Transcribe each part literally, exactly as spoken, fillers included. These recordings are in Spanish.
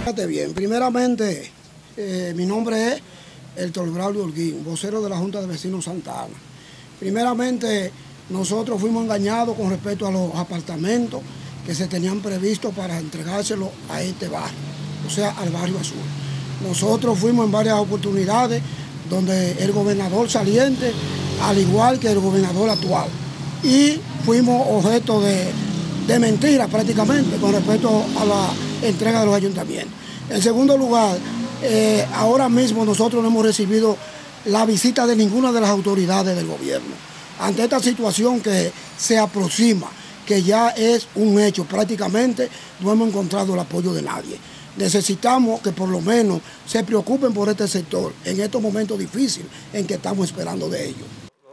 Fíjate bien, primeramente, eh, mi nombre es Héctor Braulio Holguín, vocero de la Junta de Vecinos Santa Ana. Primeramente, nosotros fuimos engañados con respecto a los apartamentos que se tenían previsto para entregárselo a este barrio, o sea, al barrio Azul. Nosotros fuimos en varias oportunidades donde el gobernador saliente, al igual que el gobernador actual, y fuimos objeto de, de mentiras prácticamente con respecto a la entrega de los ayuntamientos. En segundo lugar, eh, ahora mismo nosotros no hemos recibido la visita de ninguna de las autoridades del gobierno. Ante esta situación que se aproxima, que ya es un hecho, prácticamente no hemos encontrado el apoyo de nadie. Necesitamos que por lo menos se preocupen por este sector en estos momentos difíciles en que estamos esperando de ellos.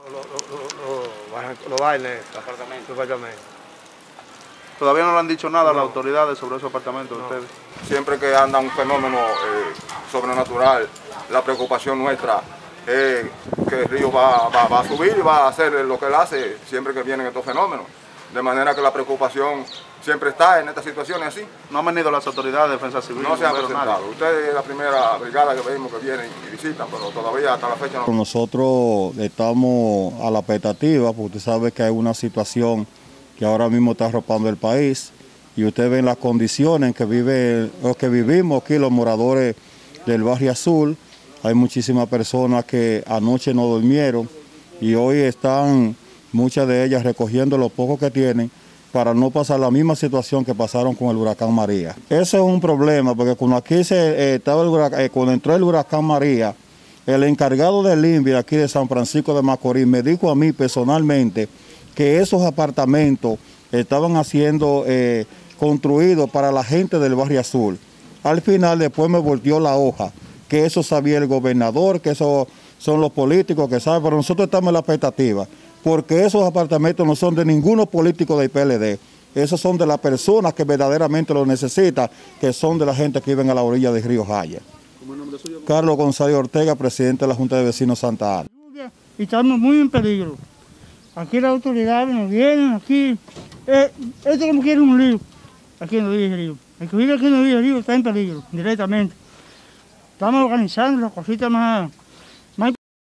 Los bailes, apartamentos, apartamentos. ¿Todavía no le han dicho nada no. a las autoridades sobre esos apartamentos de no. ustedes? Siempre que anda un fenómeno eh, sobrenatural, la preocupación nuestra es que el río va, va, va a subir y va a hacer lo que él hace siempre que vienen estos fenómenos. De manera que la preocupación siempre está en estas situaciones así. ¿No han venido las autoridades de defensa civil? No se han presentado. Ustedes es la primera brigada que vemos que vienen y visitan, pero todavía hasta la fecha no. Nosotros estamos a la expectativa, porque usted sabe que hay una situación que ahora mismo está arropando el país, y ustedes ven las condiciones en que, vive, o que vivimos aquí los moradores del barrio Azul. Hay muchísimas personas que anoche no durmieron y hoy están muchas de ellas recogiendo lo poco que tienen para no pasar la misma situación que pasaron con el huracán María. Eso es un problema, porque cuando aquí se eh, estaba el huracán, eh, cuando entró el huracán María, el encargado del I N V I aquí de San Francisco de Macorís me dijo a mí personalmente que esos apartamentos estaban siendo eh, construidos para la gente del barrio Azul. Al final después me volteó la hoja, que eso sabía el gobernador, que eso son los políticos que saben, pero nosotros estamos en la expectativa, porque esos apartamentos no son de ninguno político del P L D, esos son de las personas que verdaderamente lo necesitan, que son de la gente que viven a la orilla del río Jaya. ¿Cómo es el nombre suyo? Carlos González Ortega, presidente de la Junta de Vecinos Santa Ana. Y estamos muy en peligro. Aquí las autoridades nos vienen, aquí, eh, esto como quiere un río, aquí en la orilla del río. El que vive aquí en la orilla del río está en peligro, directamente. Estamos organizando las cositas más